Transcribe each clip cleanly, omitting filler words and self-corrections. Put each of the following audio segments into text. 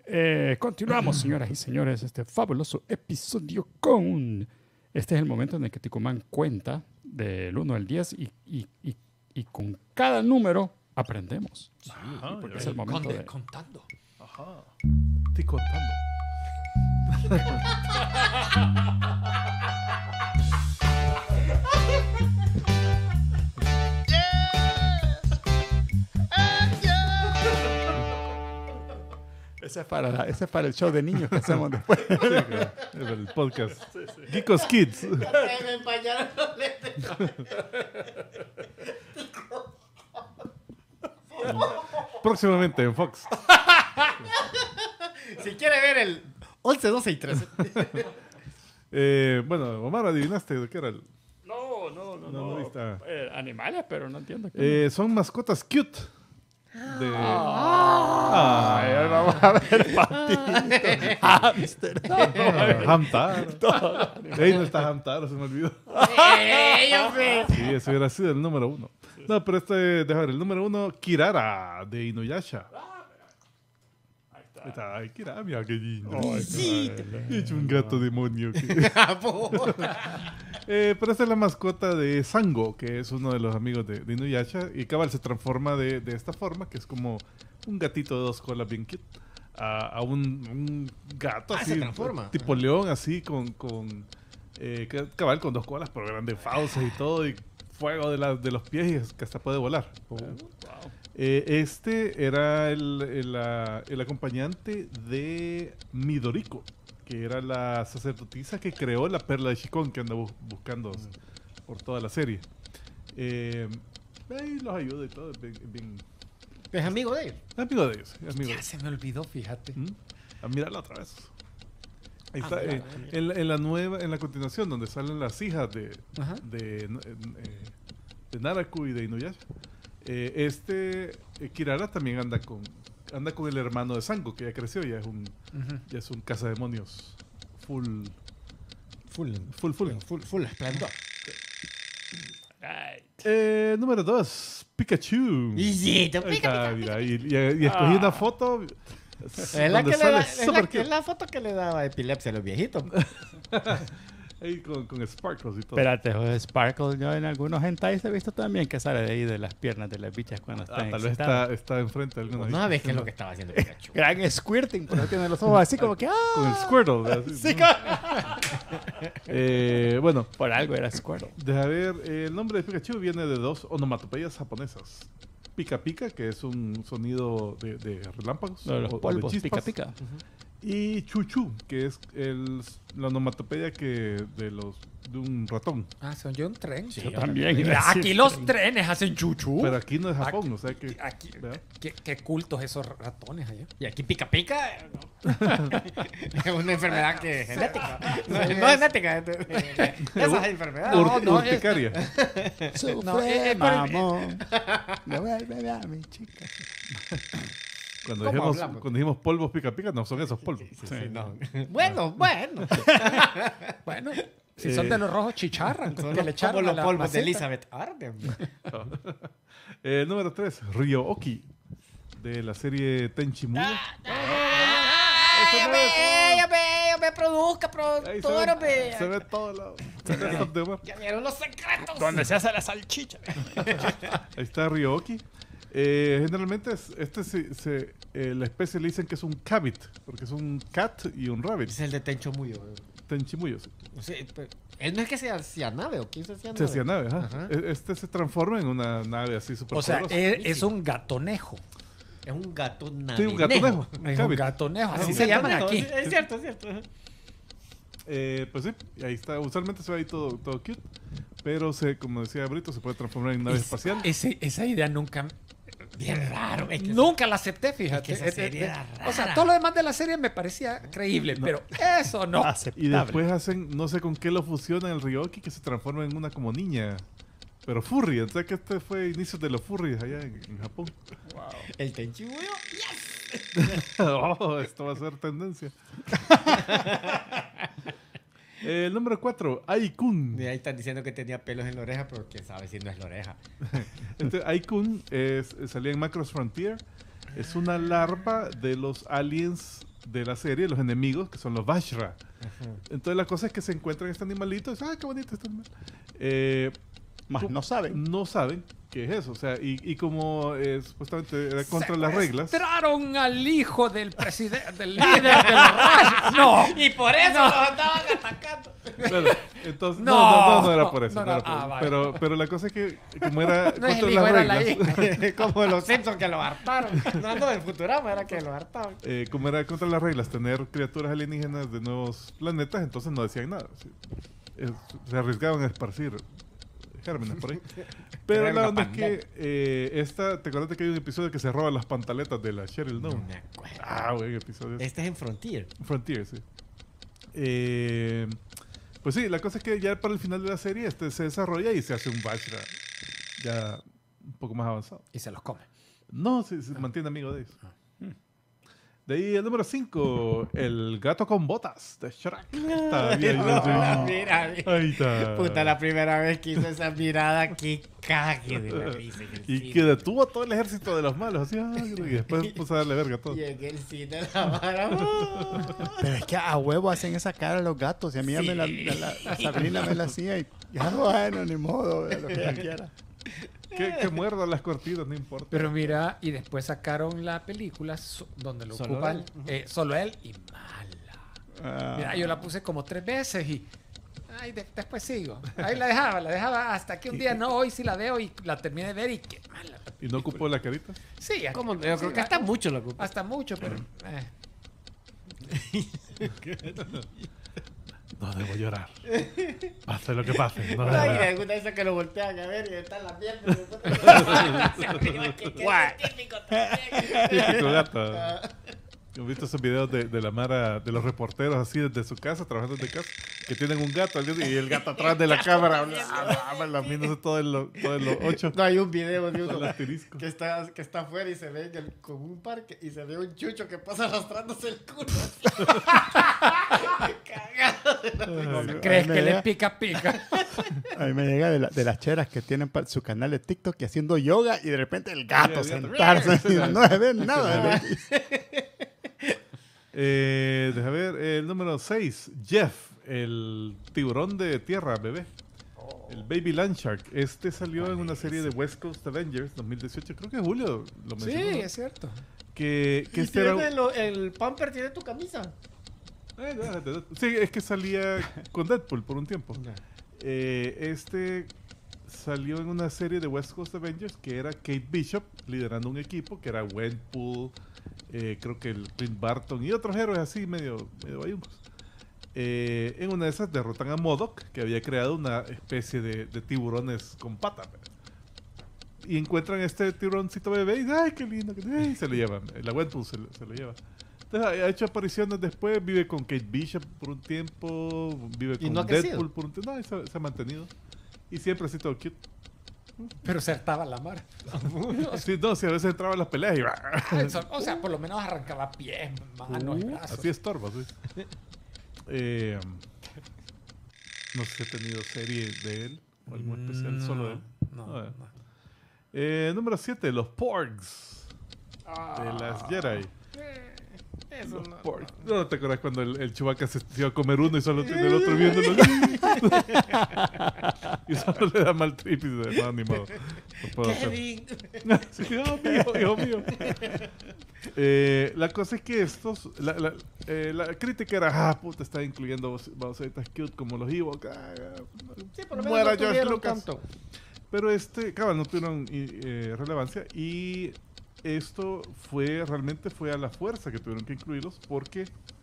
Continuamos, señoras y señores, este fabuloso episodio con... Este es el momento en el que Ticumán cuenta del 1 al 10 y con cada número aprendemos. Ajá, Porque es el momento de... Contando. Ajá. Estoy contando. Ese es para el show de niños que hacemos después. Sí, claro, es el podcast. Geekos Kids. Me empañaron los lentes. Próximamente en Fox. Si quiere ver el 11, 12 y 13. Bueno, Omar, adivinaste de qué era el... No. viste. Animales, pero no entiendo. ¿Qué Son mascotas cute. De... Ay, vamos a ver patito, hámster. Hamtar. Ey, no está Hamtar, se me olvidó. Sí, ese hubiera sido el número 1. No, pero deja ver, el número 1, Kirara, de Inuyasha. Ahí está. Ay, Kirara, mira qué lindo. Sí. Es un gato demonio. Pero esta es la mascota de Sango, que es uno de los amigos de Inuyasha. Y cabal se transforma de esta forma, que es como un gatito de 2 colas bien cute, a un gato así, se transforma. tipo león, así, cabal con 2 colas, pero grandes fauces y todo, y fuego de los pies, y que hasta puede volar. Este era el acompañante de Midoriko, que era la sacerdotisa que creó la perla de Shikon, que anda buscando por toda la serie. Ahí los ayuda y todo. ¿Es amigo de ellos? Amigo de ellos. Amigo de Ya ellos. se me olvidó, fíjate. A mirarla otra vez. Ahí está. En la continuación, donde salen las hijas de Naraku y de Inuyasha. Kirara también anda con el hermano de Sango, que ya creció, ya es un cazademonios full esplendor. número 2, Pikachu. Y Ahí está, mira, y escogí una foto Es la, donde que sale es, súper es cute. la foto que le daba epilepsia a los viejitos. Ahí con sparkles y todo. Espérate, joder, Sparkle, yo en algunos hentais he visto también que sale de ahí de las piernas de las bichas cuando están Tal vez excitadas. está enfrente de alguna. No sabes qué es lo que estaba haciendo Pikachu. Gran squirting, porque tiene los ojos así como que... Con el Squirtle. Así. Sí, Bueno, por algo era Squirtle. deja ver, el nombre de Pikachu viene de 2 onomatopeyas japonesas. Pica pica, que es un sonido de relámpagos. Lo de los o de polvos, chispas. pica pica. Y chuchu, que es la onomatopeya de un ratón. Ah, son yo un tren. Yo también. Aquí los trenes hacen chuchu. Pero aquí no es Japón, o sea que... Aquí, ¿verdad? qué cultos esos ratones allá. Y aquí pica pica. Es una enfermedad que es genética. No es genética. Esa es enfermedad. Urticaria. Sufre, mamón. Devuélveme a mi chica. Cuando dijimos polvos pica pica, no son esos polvos. Sí, no. Bueno. Bueno, si son de los rojos chicharran. Son que le echaron los polvos de Elizabeth Arden. Número 3, Ryo-Oki, de la serie Tenchi Muyo. Yo me produzca, productora, Se ve todo lado. Ya vieron los secretos. Donde se hace la salchicha. Ahí está Ryo-Oki. Generalmente la especie le dicen que es un cabbit, porque es un cat y un rabbit. Es el de Tencho Muyo. Tenchi Muyo, sí. O sea, él no es que se hacía nave, ¿o quién se hacía nave? Se hacía nave, ajá. Ajá. Este se transforma en una nave así súper O sea, poderosa. es un gatonejo. Es un gato Sí, navinejo. un gatonejo. Es un Cabbit. gatonejo. Así Así se se llaman llaman aquí. Es cierto, es cierto. Pues sí, y ahí está. Usualmente se ve ahí todo cute, pero como decía Brito, se puede transformar en nave espacial. Esa idea nunca... Bien raro. Es que Nunca la acepté, fíjate. Es que esa serie era O sea, rara. todo lo demás de la serie me parecía creíble, pero eso no. Y después hacen, no sé con qué lo fusionan el Ryo-Oki, que se transforma en una como niña, pero furry. Entonces que este fue inicios de los furries allá en Japón. Wow. El Tenchi Muyo. Oh, esto va a ser tendencia. El número 4, Ai-kun. Y ahí están diciendo que tenía pelos en la oreja, pero quién sabe si no es la oreja. Ai-kun salía en Macross Frontier. Es una larva de los aliens de la serie, los enemigos, que son los Vajra. Entonces la cosa es que se encuentran este animalito y dicen, qué bonito este animal. Más no saben. No saben qué es eso. O sea, y como supuestamente era contra las reglas. Secuestraron al hijo del presidente, del líder de los Rayos. No. Y por eso los andaban atacando. Bueno, entonces, No. no era por eso. No, no era no, por eso. vale. Pero la cosa es que como era No es contra el hijo, las era la reglas. hija. Como los Simpsons que lo hartaron. No, el Futurama era que lo hartaron. Como era contra las reglas tener criaturas alienígenas de nuevos planetas, entonces no decían nada. Sí. Se arriesgaban a esparcir gérmenes por ahí. Pero Era la una onda es pandemia. que ¿te acuerdas que hay un episodio que se roba las pantaletas de la Cheryl No Nome? me acuerdo. Buen episodio. Este es en Frontier. Frontier, sí. Pues sí, la cosa es que ya para el final de la serie se desarrolla y se hace un Vajra ya un poco más avanzado. Y se los come. No, se mantiene amigo de ellos. De ahí el número 5, el gato con botas de Shrek. Está bien, Mira, ahí está. puta, la primera vez que hizo esa mirada, que cague de la risa. en el Y cine. que detuvo a todo el ejército de los malos. Así, y después puso a darle verga a todo. Y en el cine la vara. Pero es que a huevo hacen esa cara los gatos. Y a mí ya Sí. la Sabrina me la hacía y ya bueno, ni modo, lo que ella quiera. Que muerdan las cortinas, no importa. Pero mira, y después sacaron la película donde lo Solo ocupan él. solo él y mala. Mira, yo la puse como 3 veces y después sigo. Ahí la dejaba hasta que un día no, hoy sí la veo y la terminé de ver y qué mala. la ¿Y no película. ocupó la carita? Sí, Como, yo creo que hasta mucho lo ocupa. hasta mucho, pero No debo llorar. Pase lo que pase. No Ay, debo llorar. alguna vez que lo voltean a ver y está la mierda. Típico también. Típico gato. ¿Has visto esos videos de la Mara, de los reporteros así desde su casa, trabajando desde casa, que tienen un gato y el gato atrás de la cámara, lamiéndose todo en los 8 No, hay un video de con uno el asterisco. que está afuera y se ve como un parque y se ve un chucho que pasa arrastrándose el culo. Cagado de la risa. crees me que le llega- pica. A mí me llega de las cheras que tienen su canal de TikTok y haciendo yoga y de repente el gato Sí, el gato. sentarse y no se ve nada. Deja ver, el número 6, Jeff, el tiburón de tierra, bebé. El Baby Land Shark. Este salió en una serie de West Coast Avengers 2018, creo que Julio lo Sí, mencionó. ¿no? es cierto. Que Y este era... el pamper tiene tu camisa. Sí, es que salía con Deadpool por un tiempo. Este salió en una serie de West Coast Avengers que era Kate Bishop liderando un equipo que era Gwenpool, creo que el Clint Barton y otros héroes así medio bayuncos. En una de esas derrotan a MODOK, que había creado una especie de tiburones con pata. Y encuentran este tiburoncito bebé y ¡ay, qué lindo! Y se lo llevan. La Gwenpool se lo lleva. Entonces, ha hecho apariciones después, vive con Kate Bishop por un tiempo, vive ¿Y con no ha crecido? Deadpool por un tiempo. No, y se ha mantenido. Y siempre así todo cute. Pero se hartaba la mar. Sí, no, si a veces entraba en las peleas y O sea, por lo menos arrancaba pies, manos y brazos. así estorba, sí. No sé si he tenido serie de él o algo especial solo de él. No, No, no. Número 7, los Porgs de las Jedi. Eso no. Porgs. ¿No te acuerdas cuando el Chewbacca se iba a comer uno y solo tiene el otro viéndolo? Y solo le da mal trip y dice, no, ni modo. No puedo hacer. Kevin. Sí, hijo mío. La cosa es que estos, la crítica era, puta, está incluyendo babosaitas cute como los Ewoks. Sí, por lo menos Muera no George tuvieron Lucas. tanto. Pero cabal, no tuvieron relevancia y esto realmente fue a la fuerza que tuvieron que incluirlos porque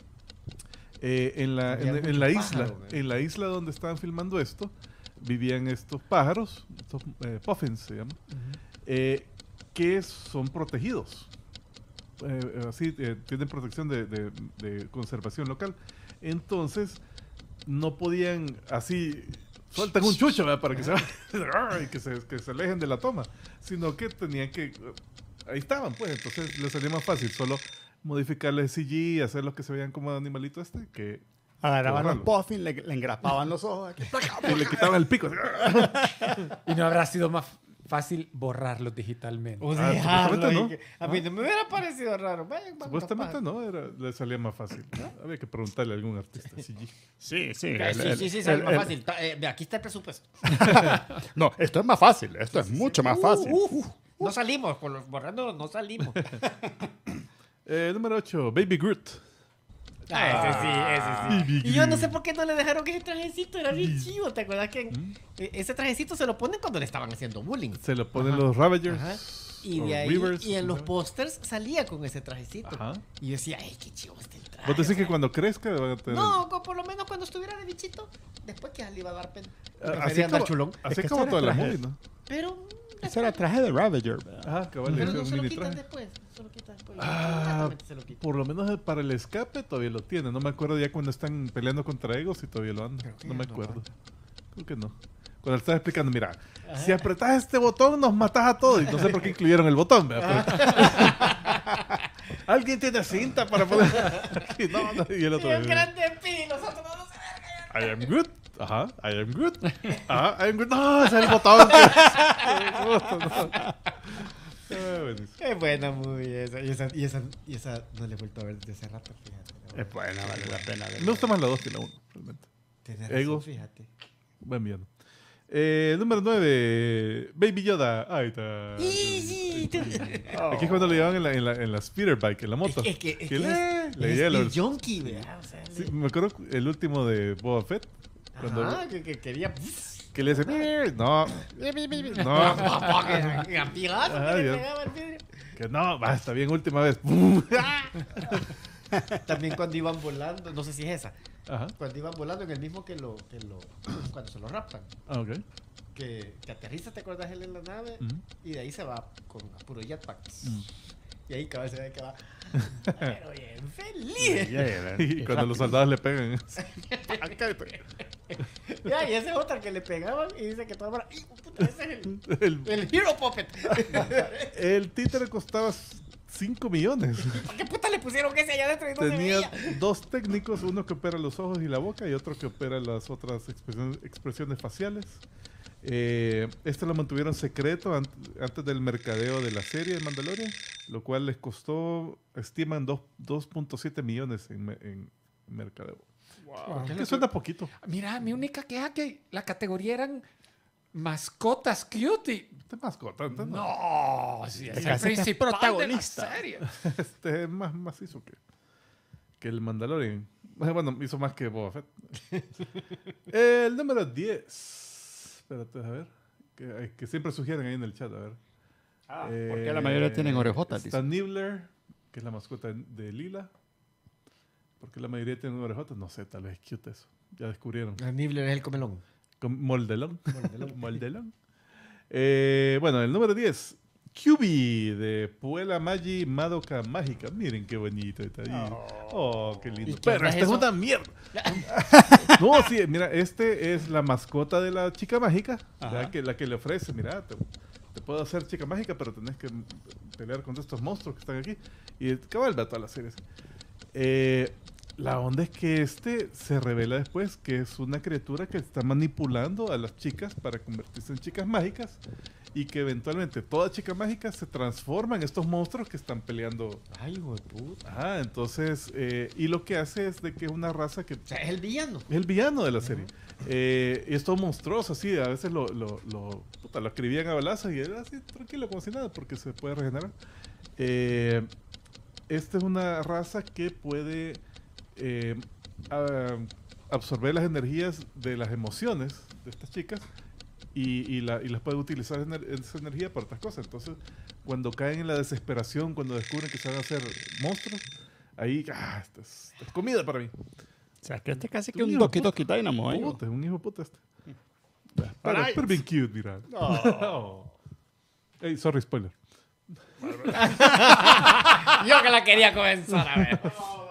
en la Había muchos isla, pájaros, en la isla donde estaban filmando esto, vivían estos pájaros, estos puffins se llaman, que son protegidos. Así tienen protección de conservación local. Entonces, no podían así sueltan un chucho, ¿verdad? Para que se alejen de la toma, sino que tenían que ahí estaban, pues, entonces les salía más fácil solo modificarles CG, hacerlos que se vean como animalitos que Agarraban los borrarlo. puffins, le engrapaban los ojos. Aquí. y le quitaban el pico. Y no habrá sido más fácil borrarlos digitalmente. O Ah, supuestamente no. A mí no me hubiera parecido raro. Vayan, Supuestamente no, le salía más fácil. Había que preguntarle a algún artista. Sí. Sí, sí. Sí, sale más fácil. Aquí está el presupuesto. No, esto es más fácil. Esto es mucho más fácil. No salimos, borrando no salimos. Número 8, Baby Groot. Ese sí. Y yo no sé por qué no le dejaron ese trajecito, era bien chivo. ¿Te acuerdas que ese trajecito se lo ponen cuando le estaban haciendo bullying? Se lo ponen los Ravagers. Ajá. Y de ahí, Reavers, y en los pósters salía con ese trajecito. Ajá. Y yo decía, ay, qué chivo está el traje. ¿Vos decís o sea, que cuando crezca van a tener... No, por lo menos cuando estuviera de bichito, después que le iba a dar pena. Así Prefería andar como, chulón. así que como ese toda la traje- movie, ¿no? Pero, Ese era el traje de Ravager. ¿verdad? Ajá, cabal, le pero hizo no un se lo mini quitan traje. después. Se lo quitan después. Ah, Inmediatamente se lo quitan. por lo menos para el escape todavía lo tiene. No me acuerdo ya cuando están peleando contra Egos si todavía lo anda. Creo que No ya me no acuerdo. lo Creo que no. Cuando le estaba explicando, mira, si apretás este botón nos matás a todos. Y no sé por qué incluyeron el botón. ¿verdad? Alguien tiene cinta para poder... y el otro... Y el grande Pi, nosotros no se I am good. Ajá, I am good. Ajá, I am good. No, ese es el botón. Buenísimo. Qué buena movie esa. Y esa no le he vuelto a ver desde hace rato, fíjate. Es buena, vale la pena. Me gusta más la 2 que la 1, realmente. Tenés Ego. razón, fíjate. Buen bien. Número 9, Baby Yoda. Ahí está. Aquí es cuando lo llevaban en la speeder bike, en la moto. Es que le es hielo. el junkie, ¿verdad? O sea, Sí, me acuerdo el último de Boba Fett. Cuando que quería... que le dice, no, no, Gampigazo Ajá, que le ya. pegaba al vidrio. que no, va, está bien, última vez. También cuando iban volando, no sé si es esa, Ajá, cuando iban volando en el mismo cuando se lo raptan, ok. que aterriza, ¿te acuerdas él en la nave? Ujú. Y de ahí se va con a puro jetpack. Mm. Y ahí cabal se ve que va, pero bien feliz. Y cuando los soldados le pegan. Ya, y ese es otro que le pegaban y dice que todo el mundo, puta, ese es el, el Hero Puppet. el títere costaba 5 millones. ¿Por qué puta le pusieron ese allá adentro y no Tenía se veía? 2 técnicos, uno que opera los ojos y la boca y otro que opera las otras expresiones faciales. Este lo mantuvieron secreto antes del mercadeo de la serie de Mandalorian, lo cual les costó, estiman 2.7 millones en mercadeo. Que suena poquito. Mira, mi única queja que la categoría eran mascotas cutie. Este es mascota, ¿no? No, sí, es el Ese que es principal protagonista. de la serie. Este es más macizo que el Mandalorian. Bueno, hizo más que Boba Fett. El número 10. Espérate, a ver. Que siempre sugieren ahí en el chat, a ver. porque la mayoría tienen orejotas, Está Nibbler, que es la mascota de Lila. Porque la mayoría tienen orejotas. No sé, tal vez es cute eso. Ya descubrieron. Nibbler es el comelón. Con Moldelón. Moldelón. Bueno, el número 10. QB de Puella Magi Madoka Mágica. Miren qué bonito está ahí. Oh, qué lindo. ¿Y qué Pero onda esta es eso? una mierda. No, sí, mira, este es la mascota de la chica mágica. La que le ofrece, mira, te puedo hacer chica mágica, pero tenés que pelear contra estos monstruos que están aquí. Y cabal va toda la serie. La onda es que se revela después que es una criatura que está manipulando a las chicas para convertirse en chicas mágicas y que eventualmente toda chica mágica se transforma en estos monstruos que están peleando. Ay, hijo de puta. Ajá, entonces, y lo que hace es de que es una raza que O sea, es el villano. es el villano de la serie. Y es todo monstruoso, así, a veces lo escribían a balazos y era así, tranquilo, como si nada, porque se puede regenerar. Esta es una raza que puede absorber las energías de las emociones de estas chicas y las puede utilizar esa energía para otras cosas. Entonces, cuando caen en la desesperación, cuando descubren que se van a hacer monstruos, ahí, esta es comida para mí. O sea, que este es casi que Un un hijo Doki Doki Dynamo, ¿eh? Puta, es un hijo de puta este. Para Pero bien cute, mira. Hey, sorry, spoiler. Yo que la quería comenzar a ver.